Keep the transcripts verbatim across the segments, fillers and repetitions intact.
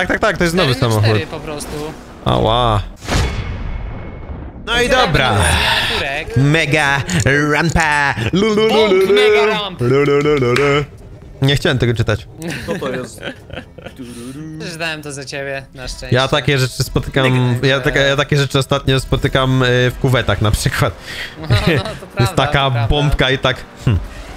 Tak, tak, tak, to jest nowy samochód. cztery po prostu. Ała. No i dobra. Mega rampa. Bąk, mega ramp. Nie chciałem tego czytać. Co to jest? Przeczytałem to za ciebie, na szczęście. Ja takie rzeczy spotykam, ja, taka, ja takie rzeczy ostatnio spotykam w kuwetach na przykład. No, no, to prawda, Jest taka to prawda. bombka i tak... Hm.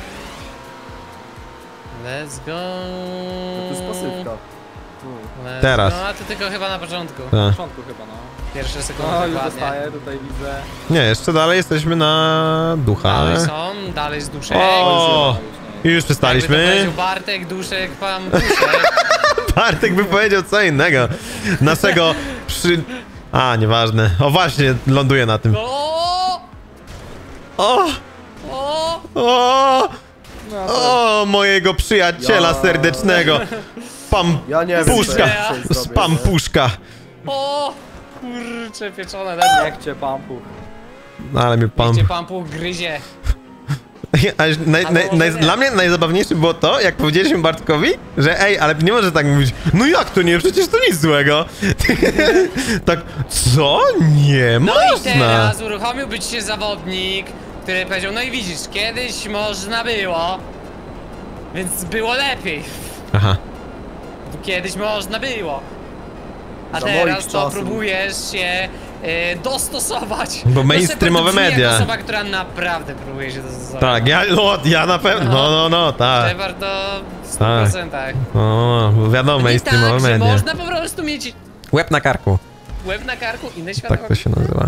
Let's go. To jest pasywka. Let's Teraz. Go. A to tylko chyba na początku. Tak. Na początku chyba, no. Pierwsze sekundy No, już dokładnie. dostaję, tutaj widzę. Nie, jeszcze dalej jesteśmy na ducha. Dalej są, dalej z duszek. O, i już Jakby to przystaliśmy. powiedział Bartek, duszek, pan duszek. Bartek by powiedział co innego. Naszego przy... A, nieważne. O właśnie, ląduje na tym. O! O! O! O! No, to... O! Mojego przyjaciela Ja- serdecznego. Pam Ja nie wiem, puszka. co ja dzisiaj zrobię, Spam nie? puszka. O! Kurcze, pieczone ledwo. Jak cię pampu. No, ale mnie pam... Gdzie pan pół gryzie. Aż naj, naj, naj, dla mnie najzabawniejsze było to, jak powiedzieliśmy Bartkowi, że ej, ale nie może tak mówić. No jak to nie? Przecież to nic złego. Tak, co? Nie No i można. teraz uruchomiłby ci się zawodnik, który powiedział, no i widzisz, kiedyś można było, więc było lepiej. Aha. Kiedyś można było. A Za teraz moich to czasów. próbujesz się e, dostosować. Bo To mainstreamowe Shepard brzmi jak media. osoba, która naprawdę próbuje się dostosować. Tak, ja, no, ja na pewno, no, no, no, tak. Shepard to w stu Tak. procentach. O, bo wiadomo, Nie mainstreamowe tak, że media. można po prostu mieć Łeb na karku, łeb na karku, inne tak światło. to się nazywa.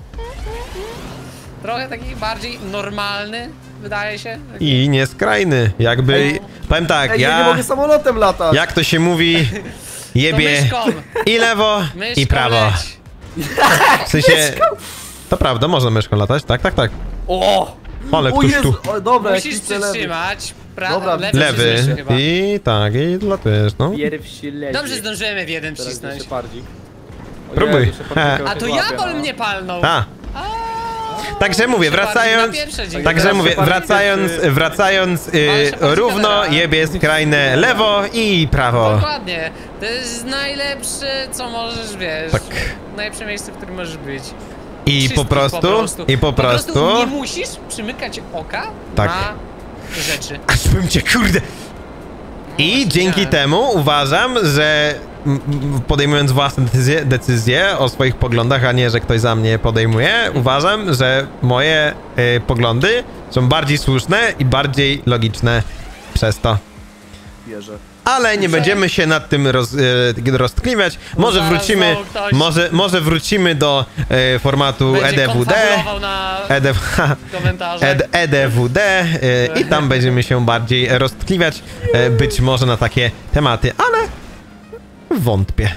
Trochę taki bardziej normalny, wydaje się. I nieskrajny, jakby, Ej. powiem tak, Ej, ja nie ja, mogę samolotem latać. jak to się mówi, To jebie myszką, i lewo, myszką i prawo. leć. W sensie, to prawda, można myszką latać, tak, tak, tak. O! Ale O ktoś Jezu! tu, O, dobra, Musisz jakiś lewy. przytrzymać, pra... Dobra, lewy, lewy, przytrzymać chyba. i tak, i latujesz, no. Pierwszy lewy. Dobrze zdążymy w jeden Teraz wcisnąć. jeszcze bardzik. O Próbuj. Jezu, Shepard He. takiego A to się łapie, Jabol no. mnie palnął. A, także mówię, Shepard wracając, na pierwsze dzięki. także teraz mówię, Shepard wracając, pierwszy. wracając, Ale y, Shepard równo kamera. jebie skrajne lewo i prawo. Dokładnie. To jest najlepsze, co możesz, wiesz. Tak. Najlepsze miejsce, w którym możesz być. I Wszystkich po prostu, i po prostu, nie musisz przymykać oka Tak. na rzeczy. aż bym cię, kurde. I właśnie dzięki tak. temu uważam, że m, m, podejmując własne decyzje, decyzje o swoich poglądach, a nie, że ktoś za mnie podejmuje, uważam, że moje y, poglądy są bardziej słuszne i bardziej logiczne przez to. Bierze. Ale nie będziemy się nad tym roz, e, roztkliwiać. Może zaraz wrócimy, znowu ktoś może, może wrócimy do e, formatu Będzie E D W D. konfabulował na E D, komentarzach. E, E D W D e, i tam będziemy się bardziej roztkliwiać. E, być może na takie tematy, ale wątpię.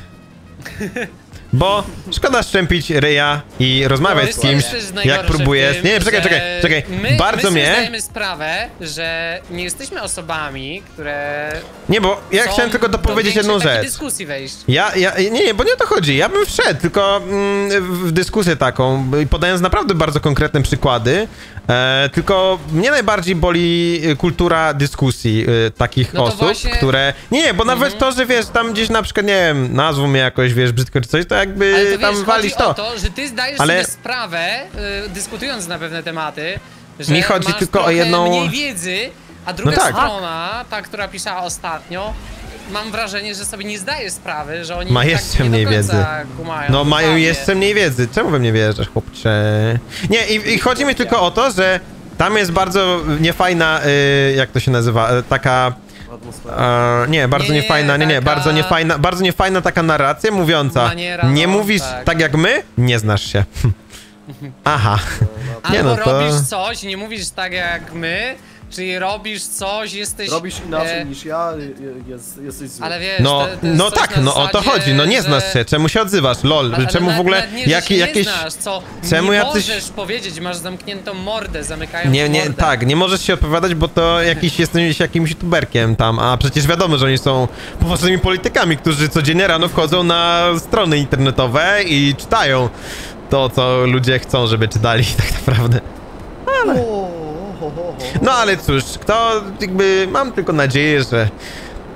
Bo szkoda szczępić ryja i rozmawiać To z jest kimś, też jak najgorsze próbujesz. w tym, Nie, nie, czekaj, że czekaj, czekaj. My, Bardzo my sobie mnie. zdajemy sprawę, że nie jesteśmy osobami, które. Nie, bo ja chcą chciałem tylko do dopowiedzieć większej jedną takiej rzecz. dyskusji wejść. Ja, ja, nie, nie, bo nie o to chodzi. Ja bym wszedł, tylko mm, w dyskusję taką, podając naprawdę bardzo konkretne przykłady, e, tylko mnie najbardziej boli kultura dyskusji e, takich No to osób, właśnie- które... Nie, nie, bo nawet Mhm. to, że wiesz, tam gdzieś na przykład, nie wiem, nazwą mnie jakoś, wiesz, brzydko czy coś, to jakby Ale to tam wiesz, walisz chodzi to. o to, że ty zdajesz Ale- sobie sprawę, y, dyskutując na pewne tematy, że Mi chodzi masz tylko o trochę jedną- mniej wiedzy, a druga No tak. strona, ta, która pisała ostatnio, mam wrażenie, że sobie nie zdaje sprawy, że oni Ma tak jeszcze nie mniej do końca wiedzy. kumają. No mają dokładnie. jeszcze mniej wiedzy. Czemu we mnie wierzysz, chłopcze? Nie, i, i chodzi mi tylko o to, że tam jest bardzo niefajna, y, jak to się nazywa, y, taka... Atmosfera. E, nie, bardzo Nie, nie, niefajna, nie, nie, taka- bardzo niefajna, bardzo niefajna taka narracja mówiąca, Maniera, nie no, mówisz tak. tak jak my, nie znasz się. Aha. Nie Albo no, to- robisz coś, nie mówisz tak jak my, czyli robisz coś, jesteś... Robisz inaczej e, niż ja, je- jest, jesteś zły. Ale wiesz, No, to, to jest no coś tak, na no o to zasadzie, chodzi, no nie że- znasz się, czemu się odzywasz, lol, Ale czemu w nawet- ogóle, nawet nie, że jaki, się jakieś... nie znasz, co czemu nie jacyś- możesz powiedzieć, masz zamkniętą mordę, zamykają Nie, nie, mordę. tak, nie możesz się odpowiadać, bo to jakiś jesteś jakimś youtuberkiem tam, a przecież wiadomo, że oni są poważnymi politykami, którzy codziennie rano wchodzą na strony internetowe i czytają to, co ludzie chcą, żeby czytali tak naprawdę. O, ho, ho, ho. No ale cóż, kto jakby, mam tylko nadzieję, że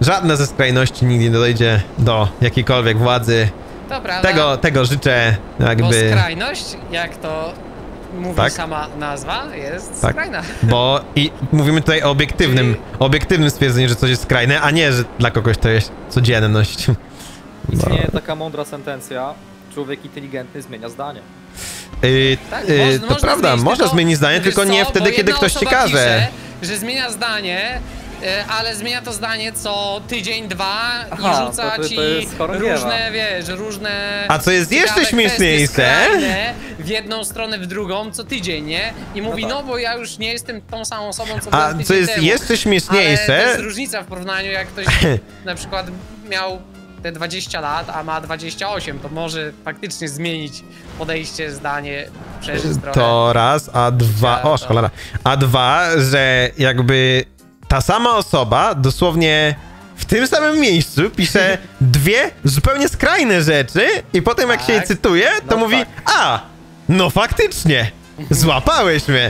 żadna ze skrajności nigdy nie dojdzie do jakiejkolwiek władzy. To prawda. Tego, tego życzę jakby... Bo skrajność, jak to mówi Tak. sama nazwa, jest Tak. skrajna. Bo i mówimy tutaj o obiektywnym, Czyli- obiektywnym stwierdzeniu, że coś jest skrajne, a nie, że dla kogoś to jest codzienność. Istnieje taka mądra sentencja, człowiek inteligentny zmienia zdanie. Yy, Tak, yy, moż- to można prawda, zmienić, można tylko- zmienić zdanie, wiesz tylko nie co, wtedy, bo kiedy jedna ktoś ci osoba każe. pisze, że zmienia zdanie, e, ale zmienia to zdanie co tydzień, dwa Aha, i rzuca to- to- to ci jest chorągiewa. różne, wiesz, różne... A co jest jeszcze ciekawe śmieszniejsze? kwestie skrajne w jedną stronę, w drugą, co tydzień, nie? I mówi, no, tak. bo ja już nie jestem tą samą osobą, co A byłem tydzień co jest temu. jeszcze Ale śmieszniejsze... to jest różnica w porównaniu, jak ktoś na przykład miał te dwadzieścia lat, a ma dwadzieścia osiem, to może faktycznie zmienić podejście, zdanie, przeżyć trochę. To raz, a dwa... O, to- cholera. A dwa, że jakby ta sama osoba dosłownie w tym samym miejscu pisze dwie zupełnie skrajne rzeczy i potem jak się je Tak. cytuje, to No mówi tak. a, no faktycznie, złapałeś mnie.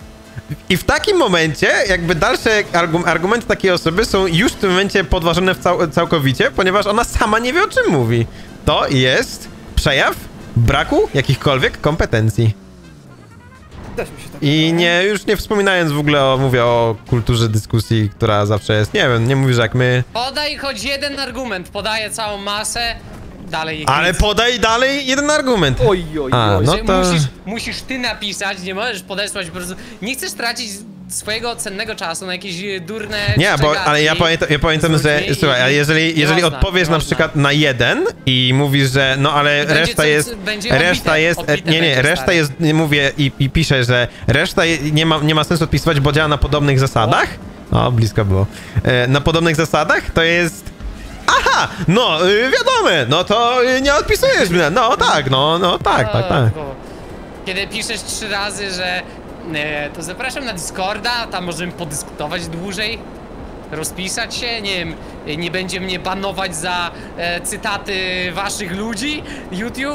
I w takim momencie jakby dalsze argu argumenty takiej osoby są już w tym momencie podważone w cał całkowicie, ponieważ ona sama nie wie, o czym mówi. To jest przejaw braku jakichkolwiek kompetencji. Też mi się tak I nie, już nie wspominając w ogóle o, mówię o kulturze dyskusji, która zawsze jest, nie wiem, nie mówisz jak my, Podaj choć jeden argument, podaję całą masę, dalej ich ale nic. podaj dalej jeden argument. Oj, oj, A, oj. no Że to- musisz, musisz ty napisać, nie możesz podesłać po prostu. Nie chcesz tracić swojego cennego czasu na jakieś e, durne Nie, bo, ale ja szczegawki pamiętam, ja pamiętam z że, ludźmi słuchaj, i- ale jeżeli, nie jeżeli można, odpowiesz nie na można. przykład na jeden i mówisz, że no ale Będzie reszta co- jest, będzie reszta odbite, jest, e, odbite nie, nie, będzie, reszta stary. jest, nie mówię i, i piszę, że reszta je, nie ma, nie ma sensu odpisywać, bo działa na podobnych zasadach. O, blisko było. E, na podobnych zasadach to jest... Aha, no, y, wiadome, no to y, nie odpisujesz mnie, no tak, no, no tak, tak, tak. Bo Kiedy piszesz trzy razy, że e, to zapraszam na Discorda, tam możemy podyskutować dłużej, rozpisać się, nie wiem, e, nie będzie mnie banować za e, cytaty waszych ludzi, YouTube.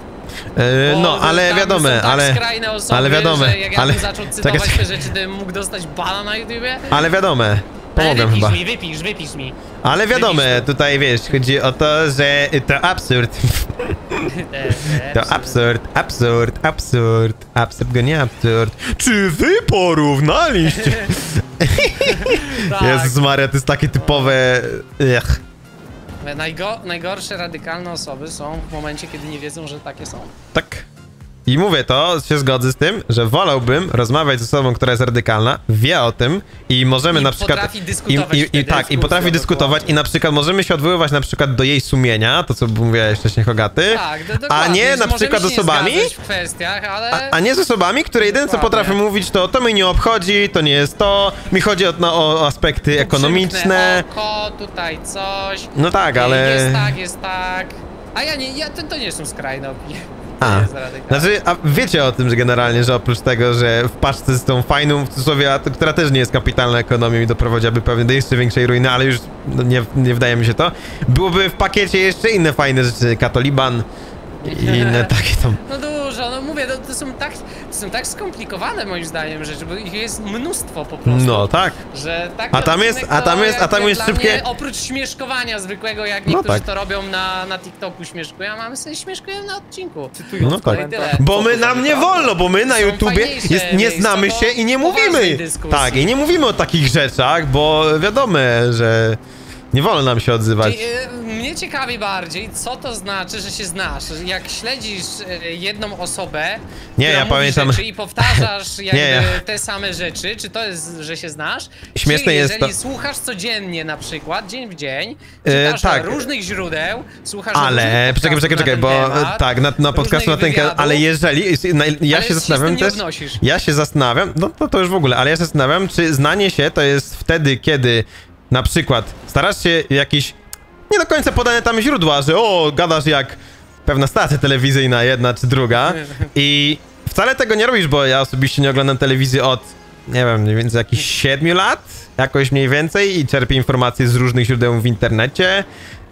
E, Bo no, ale tam wiadomo, są tak ale, skrajne osoby, ale wiadomo, że jak ja ale, bym zaczął cytować czekaj, te rzeczy, to bym mógł dostać bana na YouTubie. ale wiadomo, Ale pomogłem wypisz chyba. mi, wypisz, wypisz mi. Ale wiadomo, Wypisz to. tutaj wiesz, chodzi o to, że to absurd. E, To absurd, absurd, absurd, absurd go nie absurd. Czy wy porównaliście? tak. Jezus Maria, to jest takie typowe... Ech. Najgo najgorsze radykalne osoby są w momencie, kiedy nie wiedzą, że takie są. Tak. I mówię to, się zgodzę z tym, że wolałbym rozmawiać z osobą, która jest radykalna, wie o tym i możemy I na przykład... potrafi dyskutować i, i, i wtedy. tak, i potrafi Dyskusja, dyskutować i na przykład możemy się odwoływać na przykład do jej sumienia, to co mówiłeś wcześniej, Hogaty, Tak, do, a dokładnie, nie że na możemy przykład się nie osobami, zgadzać w kwestiach, ale... A, a nie z osobami, które jedyne co Dokładnie. potrafią mówić to to mnie nie obchodzi, to nie jest to, mi chodzi o, no, o aspekty Tu ekonomiczne. przymknę oko, tutaj coś. No tak, Nie, ale... Jest tak, jest tak. A ja nie, ja, to, to nie są skrajne opinie. To A, jest radykalne. znaczy, a wiecie o tym, że generalnie, że oprócz tego, że w paczce z tą fajną, w cudzysłowie, a to- która też nie jest kapitalną ekonomią i doprowadziłaby pewnie do jeszcze większej ruiny, ale już no, nie, nie wydaje mi się to, byłoby w pakiecie jeszcze inne fajne rzeczy, Katoliban i inne takie tam. No dużo, no mówię, to, to, są tak, to są tak skomplikowane moim zdaniem rzeczy, bo ich jest mnóstwo po prostu. No tak. Że taki A tam jest- odcinek a tam to jest- a tam jakby jest dla szybkie- mnie, oprócz śmieszkowania zwykłego, jak No niektórzy tak. to robią na, na TikToku, śmieszkują, a my sobie śmieszkujemy na odcinku. Cytując No tak. komentarz, Bo co my to za nam nie nieprawda? wolno, bo my na Są YouTubie fajniejsze jest, nie miejsca znamy do się i nie poważnej mówimy. dyskusji. Tak, i nie mówimy o takich rzeczach, bo wiadomo, że nie wolno nam się odzywać. Czyli, y, mnie ciekawi bardziej, co to znaczy, że się znasz. Jak śledzisz y, jedną osobę, Nie, która ja mówi pamiętam- rzeczy i powtarzasz jakby Nie, ja- te same rzeczy, czy to jest, że się znasz? Śmieszne czy jest jeżeli to- słuchasz codziennie na przykład, dzień w dzień, E, czytasz tak. różnych źródeł, słuchasz Ale, różnych poczekaj, poczekaj, podcastów czekaj, na bo ten temat, tak, na, na podcastu na różnych ten wywiadów, ale jeżeli, na- ja ale się z zastanawiam tym nie też, odnosisz. ja się zastanawiam, no to, to już w ogóle, ale ja się zastanawiam, czy znanie się to jest wtedy, kiedy na przykład starasz się jakiś, nie do końca podane tam źródła, że o, gadasz jak pewna stacja telewizyjna, jedna czy druga i wcale tego nie robisz, bo ja osobiście nie oglądam telewizji od, nie wiem, mniej więcej jakichś siedmiu lat, jakoś mniej więcej i czerpię informacje z różnych źródeł w internecie.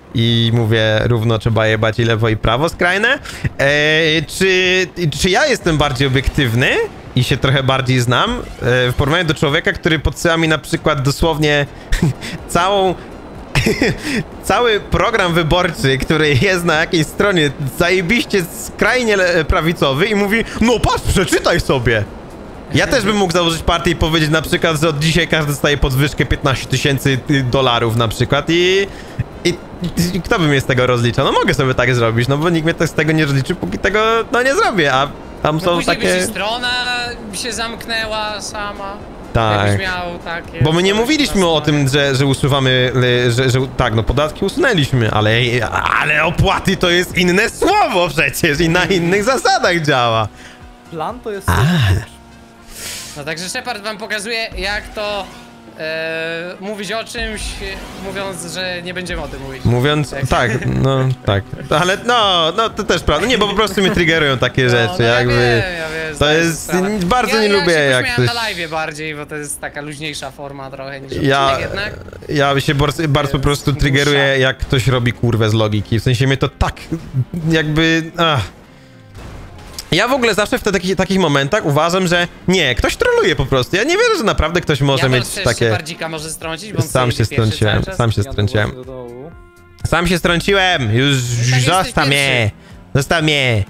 I mówię, równo trzeba jebać i lewo i prawo skrajne. Eee, czy, czy ja jestem bardziej obiektywny i się trochę bardziej znam e, w porównaniu do człowieka, który podsyła mi na przykład dosłownie całą cały program wyborczy, który jest na jakiejś stronie zajebiście skrajnie le- prawicowy i mówi, no patrz, przeczytaj sobie. Ja też bym mógł założyć partię i powiedzieć na przykład, że od dzisiaj każdy dostaje podwyżkę piętnaście tysięcy dolarów na przykład i, i, i kto by mnie z tego rozliczał? No mogę sobie tak zrobić, no bo nikt mnie tak z tego nie rozliczy, póki tego no nie zrobię, a tam No są później by takie... ci strona się zamknęła sama. Tak. Jakbyś miał takie... Bo my nie coś mówiliśmy na o stronie. tym, że, że usuwamy, y, że, że tak, no podatki usunęliśmy, ale, ale opłaty to jest inne słowo przecież i na innych zasadach działa. Plan to jest... No także Shepard wam pokazuje, jak to e, mówić o czymś, mówiąc, że nie będziemy o tym mówić. Mówiąc, Tak. tak, no tak, ale no, no to też prawda, nie, bo po prostu mnie triggerują takie No, rzeczy, no, ja jakby... wiem, ja wiem, to zdaję jest- sobie sprawę. bardzo ja, nie ja lubię, się jak pośmiałem coś- na live'ie bardziej, bo to jest taka luźniejsza forma trochę niż Ja, odcinek jednak. ja się bardzo, bardzo po prostu dłuższa. triggeruję, jak ktoś robi kurwę z logiki, w sensie mnie to tak, jakby, ach. Ja w ogóle zawsze w te, takich, takich momentach uważam, że nie, ktoś troluje po prostu, ja nie wierzę, że naprawdę ktoś może ja mieć takie... Bardzika może strącić, bo on Sam sobie się pierwszy strąciłem, cały czas. sam się Jadę strąciłem. właśnie do dołu. Sam się strąciłem, już tak zostaw jesteś mnie, zostaw mnie.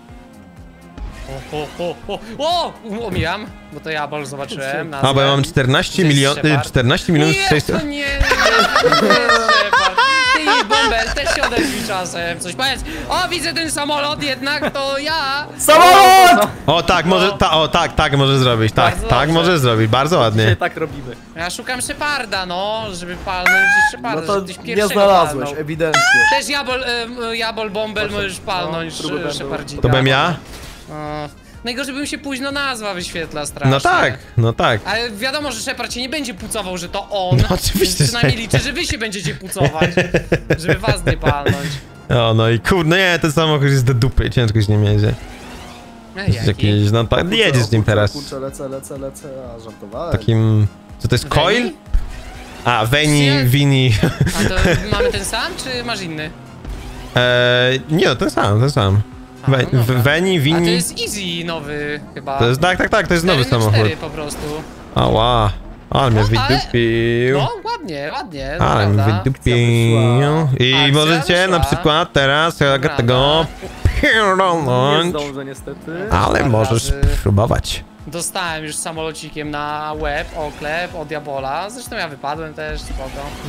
O, o, o, o, o, omijam, bo to ja bol zobaczyłem. A, bo ja nazwę. mam czternaście To jest milionów, Shepard. czternaście milionów Nie, sześćset... to nie, nie, nie, nie, Shepard. Ty i Bombel też się odezwij czasem, coś powiedz. O, widzę ten samolot, jednak to ja. Samolot! O tak, może, ta, o tak, tak może zrobić, tak, Bardzo tak dobrze. może zrobić, bardzo ładnie. Dzisiaj tak robimy. Ja szukam Sheparda, no, żeby palnąć Sheparda, No to żebyś nie pierwszego znalazłeś, palnął. ewidentnie. Też Jabol, e, Jabol Bombel Proszę. możesz palnąć No, próby no, będą. Shepardzika. To bym ja? No. Najgorzej, bym się późno nazwa wyświetla strasznie. No tak, no tak. Ale wiadomo, że Shepard się nie będzie pucował, że to on. No oczywiście, Więc przynajmniej że- liczę, że wy się będziecie pucować, żeby was nie palnąć. O, no i kurde, nie, ten samochód jest do dupy, ciężko się nim jedzie. Ej, Jest jaki? jakiś, no tak, jedziesz nim Kurczę, teraz. Kurczę, lecę, lecę, lecę, a żartowałem. Takim, co to jest, coil? Veni? A, Veni, Nie. Vini. A to mamy ten sam, czy masz inny? Eee, nie no, ten sam, ten sam. A, Ve, no dobra. Veni, A to Vini. jest Easy nowy chyba. To jest, tak, tak, tak, to jest nowy cztery na samochód. cztery po prostu. Ała, ale mnie No, ale- wydupił. No, ładnie, ładnie, Ale mnie prawda. wydupił. I Akcja możecie na wyszła. przykład teraz Prawda. tego Nie pierdolnąć. zdążę niestety. Ale Parę możesz razy. próbować. Dostałem już samolocikiem na łeb, oklep od Diabola. Zresztą ja wypadłem też, spoko.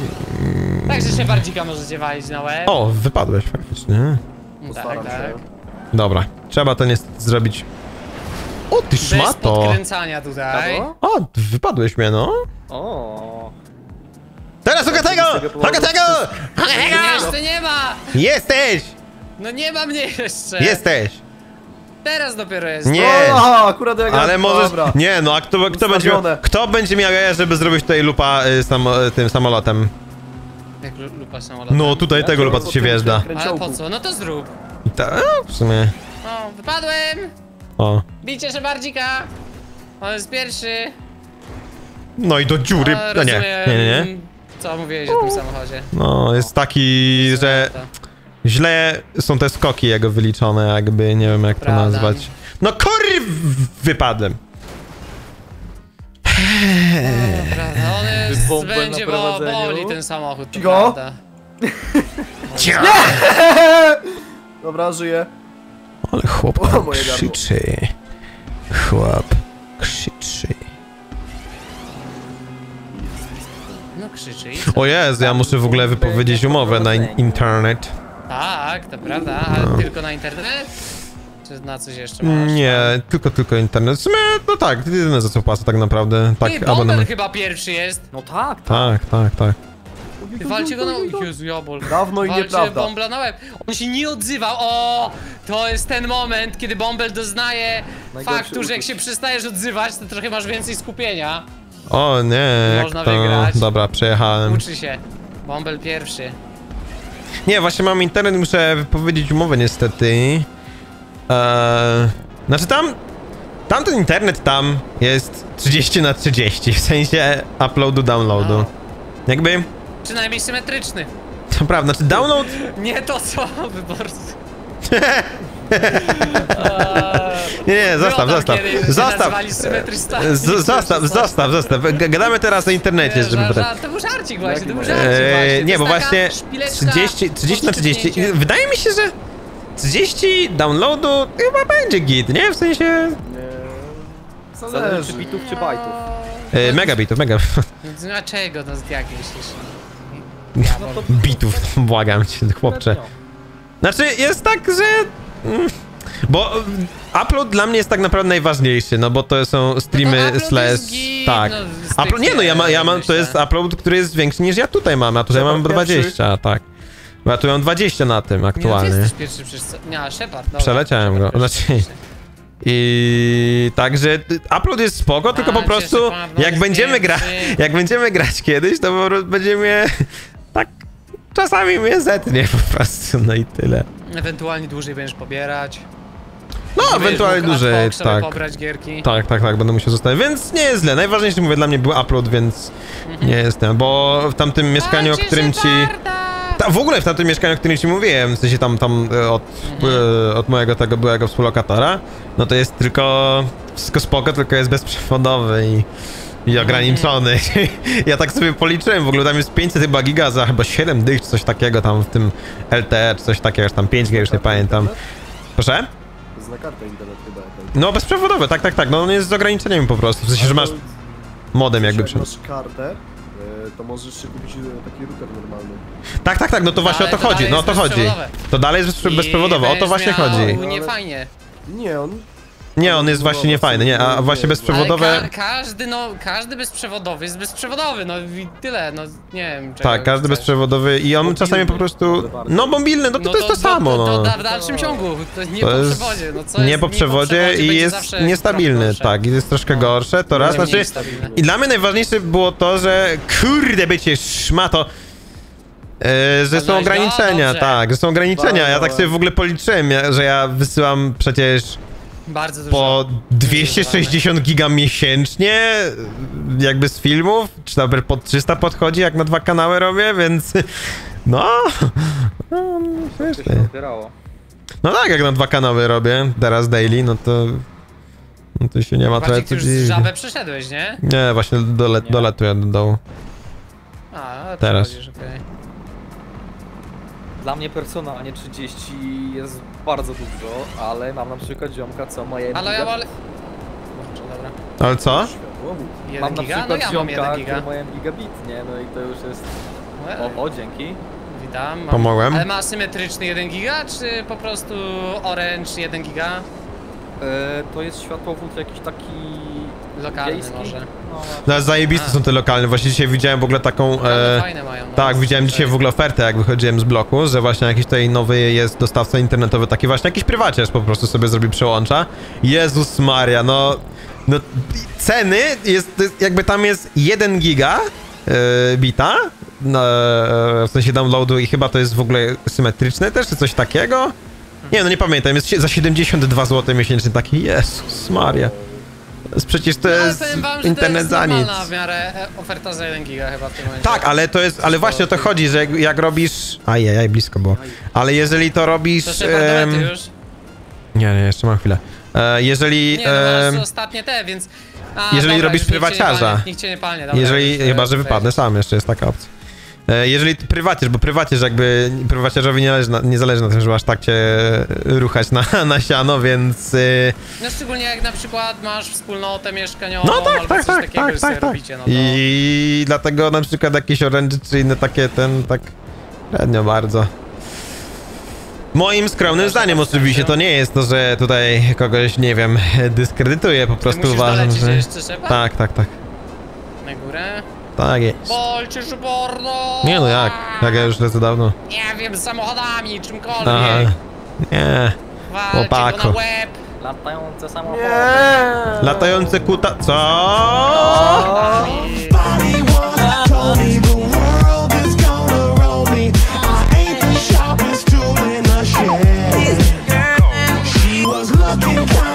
Także Shepardzika możecie walić na łeb. O, wypadłeś faktycznie. tak, Postaram tak. się. Dobra, trzeba to niestety zrobić. O, ty Bez szmato! podkręcania tutaj. Brawo. O, wypadłeś mnie, no. O. Teraz Hogatego! Z tego powodu Hogatego! Mnie Hogatego! jeszcze nie ma! Jesteś! No nie ma mnie jeszcze! Jesteś! Teraz dopiero jest. Nie! O, akurat jak Ale możesz... Dobra. Nie, no a kto, kto będzie miał... Ustawione. Kto będzie miał jaja, żeby zrobić tutaj lupa y, sam, y, tym samolotem? Jak lu- lupa samolotem. No, tutaj Ja tego cię lupa, po co się tym wjeżdża. Ale kręciołku. po co? No to zrób. I ta, a, w sumie... O, wypadłem! O. Bicie Shepardzika! On jest pierwszy. No i do dziury... A, No nie, rozumiem, nie, nie, nie. Co mówiłeś o tym samochodzie? No, jest taki, że... Źle są te skoki jego wyliczone, jakby, nie wiem jak to Prawda. nazwać. No kurw, wypadłem. Prawda, on jest, Bąbel na będzie bo, prowadzeniu. boli ten samochód, to Cicho. prawda. Dobra, żyję. Ale chłop O, tam moje gardło. krzyczy. Chłop krzyczy. No krzyczy i co? O Jezu, ja muszę w ogóle wypowiedzieć umowę na in internet. Tak, to prawda, ale No. tylko na internet? Czy na coś jeszcze masz? Nie, tylko, tylko internet. W sumie, no tak, jedyne za co płacę tak naprawdę. Tak, Ty, Bombel abonament. chyba pierwszy jest. No tak, tak. Tak, tak, tak. Ty, walcie go na... Jezu, Jabol. Dawno i Walcie nieprawda. Bombla na łeb. On się nie odzywał. O, to jest ten moment, kiedy Bombel doznaje Najgorszy faktu, że jak uczuć. się przestajesz odzywać, to trochę masz więcej skupienia. O nie, jak Można to... wygrać. Dobra, przejechałem. Uczy się. Bombel pierwszy. Nie, właśnie mam internet, muszę wypowiedzieć umowę niestety. Eee, znaczy tam... Tamten internet tam jest trzydzieści na trzydzieści, w sensie uploadu, downloadu. O. Jakby... Przynajmniej symetryczny. To prawda, znaczy download... Nie to co wyborcy. Nie, nie, zostaw, Było tam zostaw. kiedyś, że Zostaw. nazwali symetrystami. Z, zostaw, zostaw, zostaw. G- Gadamy teraz o internecie, Nie, żeby żart, potem... żart, to był żarcik właśnie, to był Eee, żarcik właśnie. To nie, jest bo taka właśnie szpileczka trzydzieści, trzydzieści na pod trzydzieści. szczypnięciem. Wydaje mi się, że trzydzieści downloadu chyba będzie git, nie? W sensie... Nie. Zależy Zależy. czy bitów, czy bajtów. E, megabitów, mega... No dlaczego, no jak myślisz? No to bitów, błagam cię, chłopcze. Znaczy, jest tak, że... mm, Bo mm, upload dla mnie jest tak naprawdę najważniejszy, no bo to są streamy No to upload slash... jest git, tak. no, Upload, nie no, ja, ma, ja mam, to myślę. jest upload, który jest większy niż ja tutaj mam, a tutaj Shepard mam pierwszy. dwadzieścia, tak. Bo ja tu mam dwadzieścia na tym Nie, no, aktualnie. ty jesteś pierwszy przez co... Nie, Shepard, dobra. Przeleciałem go, Shepard znaczy- pierwszy. I także y, upload jest spoko, tylko po A, prostu cieszę pana, jak jest będziemy grać, pierwszy. jak będziemy grać kiedyś, to po prostu będziemy tak czasami mnie zetnie po prostu, no i tyle. Ewentualnie dłużej będziesz pobierać. No, Będziesz ewentualnie mógł ad dłużej, hoc sobie tak. pobrać gierki. Tak, tak, tak, będę musiał zostawić, więc nie jest źle. Najważniejsze, mówię, dla mnie był upload, więc nie jestem, bo w tamtym mieszkaniu, o Macie którym ci... Sheparda! Ta, w ogóle w tamtym mieszkaniu, o którym ci mówiłem, w sensie tam, tam e, od, e, od mojego tego byłego współlokatora, no to jest tylko, wszystko spoko, tylko jest bezprzewodowy i, i ograniczony. Ja tak sobie policzyłem, w ogóle tam jest pięćset chyba giga za chyba siedem dych, czy coś takiego tam w tym L T E, czy coś takiego, czy tam pięć G, już nie pamiętam. Proszę? To jest na kartę internet chyba jakaś. No bezprzewodowy, tak, tak, tak, no on jest z ograniczeniem po prostu, w sensie, że masz modem jakby przy... Jak masz kartę, e, to możesz się kupić e, taki router normalny. Tak, tak, tak, no to właśnie Ale o to to chodzi, dalej no o jest to chodzi. bezprzewodowe. To dalej jest bezprze- bezprzewodowe, o to właśnie chodzi. Nie fajnie. Nie, on... Nie, on jest właśnie niefajny, nie, a właśnie bezprzewodowe... Ale ka każdy, no, każdy bezprzewodowy jest bezprzewodowy, no i tyle, no nie wiem czego Tak, każdy chcesz. bezprzewodowy i on Mobilny, czasami po prostu... może bardziej. No mobilny, no to, to jest to samo, to, no. to, to w dalszym ciągu, to nie To po jest przewodzie, no co nie jest po przewodzie i będzie jest zawsze niestabilny, trochę gorsze. tak, i jest troszkę gorsze, to raz, Będzie znaczy... mniej stabilne. I dla mnie najważniejsze było to, że kurde bycie szmato, e, że są Poznałeś go? ograniczenia, Dobrze. tak, że są ograniczenia, ja tak sobie w ogóle policzyłem, ja- że ja wysyłam przecież Bardzo dużo. po dwieście sześćdziesiąt giga miesięcznie, jakby z filmów, czy nawet po trzysta podchodzi, jak na dwa kanały robię, więc no, no, To śmieszne. się otwierało. No tak, jak na dwa kanały robię, teraz daily, no to, no to się nie ma trochę Bardziej ty co już z dziwić. żabę przeszedłeś, nie? Nie, właśnie dole, Nie. dolatuję do dołu. A, no, Teraz. przechodzisz, okej. Dla mnie personalnie trzydzieści jest bardzo dużo, ale mam na przykład ziomka, co ma jeden Ale ja giga. wolę... Kurczę, dobra. Ale co? Światło. jeden Mam na giga? przykład No ja mam ziomka, jeden który giga. ma jeden gigabit, nie? No i to już jest... Well, O, o dzięki. witam. Mam... Pomogłem. Ale ma asymetryczny jeden giga, czy po prostu Orange jeden giga? E, to jest światłowód jakiś taki... Lokalny wiejski? może. No, No, zajebiste są te lokalne, właśnie dzisiaj widziałem w ogóle taką... Ale E, fajne mają. No. tak, widziałem dzisiaj w ogóle ofertę, jak wychodziłem z bloku, że właśnie jakiś tutaj nowy jest dostawca internetowy, taki właśnie jakiś prywaciarz po prostu sobie zrobi przełącza. Jezus Maria, no... No, ceny jest, jest jakby tam jest jeden giga yy, bita, no, e, w sensie downloadu i chyba to jest w ogóle symetryczne też, czy coś takiego? Nie, no nie pamiętam, jest sie- za siedemdziesiąt dwa złote miesięcznie, taki Jezus Maria. To jest przecież to No, ale jest powiem wam, że internet to jest za nic. normalna w miarę e, oferta za jeden giga chyba w tym momencie. Tak, ale to jest, ale właśnie o to chodzi, że jak, jak robisz... Ajajaj, blisko było. Ale jeżeli to robisz... To Shepard em, już? Nie, nie, jeszcze mam chwilę. E, jeżeli... Nie, no em, masz ostatnie te, więc... A, jeżeli dobra, robisz już nikt cię nie prywaciarza. palnie, Nikt cię nie palnie, dobra. jeżeli, już, chyba, e, że wypadnę wejdziesz. sam, jeszcze jest taka opcja. E, jeżeli ty prywacierz, bo prywacierz jakby... Prywaciarzowi nie, zależy na, nie zależy na tym, żeby aż tak cię ruchać na, na siano, więc... Y, No szczególnie jak na przykład masz wspólnotę mieszkaniową, no tak, albo tak, coś tak, takiego, tak, że sobie tak, tak. robicie, no to... I dlatego na przykład jakieś Orange czy inne takie, ten, tak... Średnio bardzo. Moim skromnym zdaniem oczywiście to nie jest to, że tutaj kogoś, nie wiem, dyskredytuję, po Ty prostu musisz uważam, dolecieć że... jeszcze Shepard? Tak, tak, tak. Na górę? Tak jest. Walczysz bordo! Nie no jak, jak ja już lecę dawno. Nie wiem, z samochodami, czymkolwiek. Aha. Nie. Walcie chłopaku. go na łeb. latające samochody. Nie! Latające kuta... Co? Samochodami. Somebody once told me the world is gonna roll me. I ain't the sharpest tool in the shed. She was looking kind